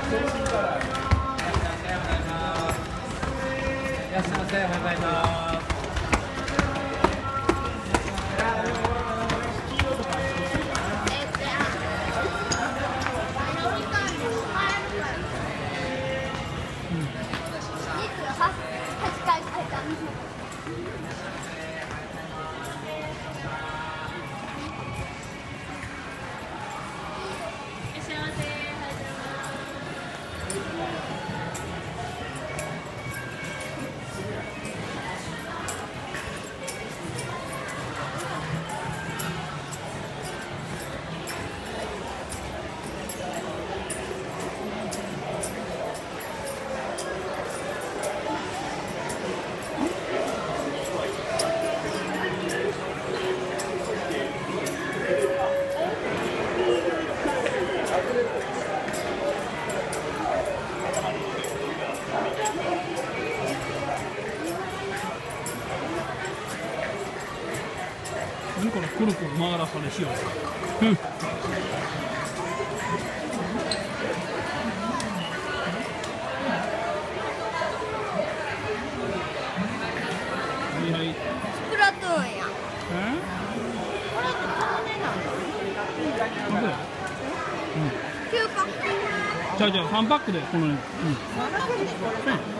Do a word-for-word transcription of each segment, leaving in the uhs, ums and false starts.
らっしゃいませ。おはようございます。 何これくるくる回らされしよう。うん。はいはい。 スプラトゥーンや。 え？ これって金値なの？ どこや？うん。 きゅうパック。 じゃあじゃあ三パックでこのね。うん。 三パックでこれ。 うん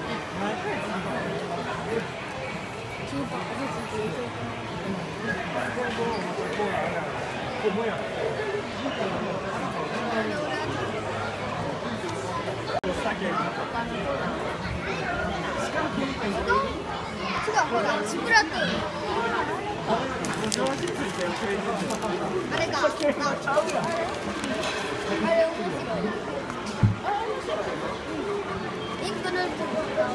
きゅうパックずつ。違う、ほら、スプラトゥーン。あれか、あれ面白い。インク塗って。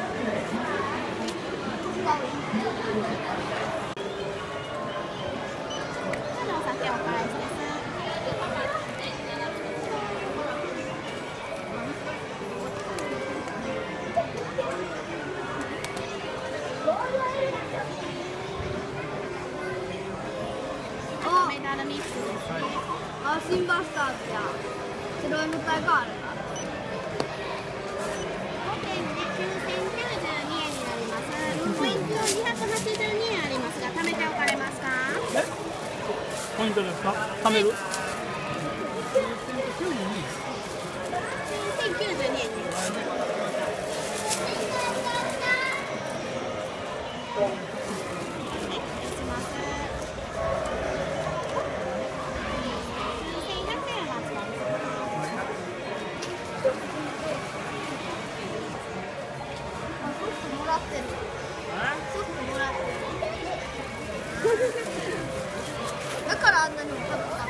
あ、新バスターズや。白い向かいがあるな。 ごてんできゅうせんきゅうじゅうにえんになります。ポイントにひゃくはちじゅうにえんありますが、貯めておかれますか？ ポイントですか？貯める？ せんきゅうじゅうにえんです。 だからあんなにも買った。